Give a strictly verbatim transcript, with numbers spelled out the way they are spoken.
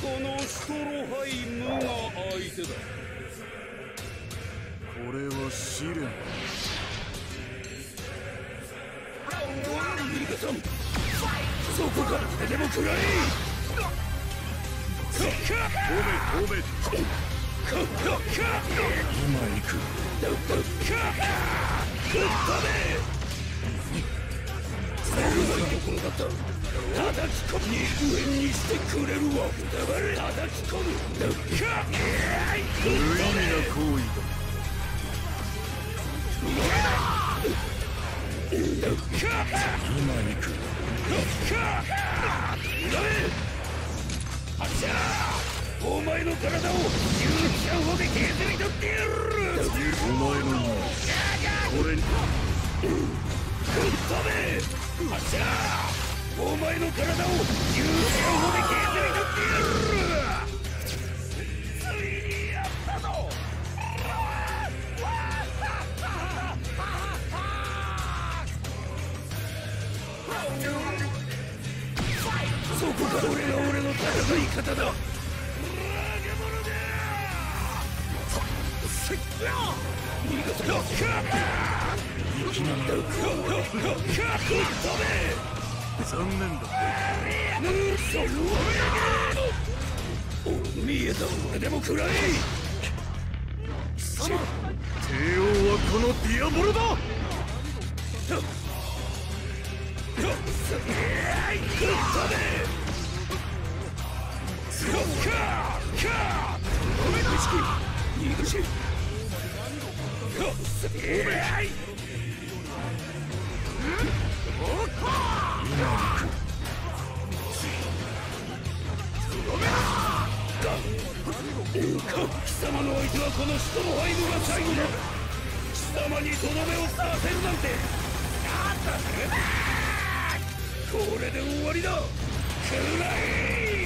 このシュトロハイムが相手だ。 これは試練。 ミカさん、そこから手でも食らえ。 飛べ飛べ。 今行く。食ったね。危ないところだった。叩き込み上にしてくれるわ。叩き込む。 無意味な行為だ。 今行く。あっしゃー、お前の体をじゅうにかんほで削り取ってやる。 お前の意味これに吹っ飛べ。あっしゃー、お前の体をじゅうにかんほで削り取ってやる。ついにやったぞ。そこが俺が俺の戦い方だ。いきなりだ。 残念だ。 お、見えた。俺でも食らえ。 帝王はこのディアボロだ。 貴様の相手はこのシュトロハイムが最後だ。貴様にとどめを刺せるなんて。これで終わりだ。くらえ。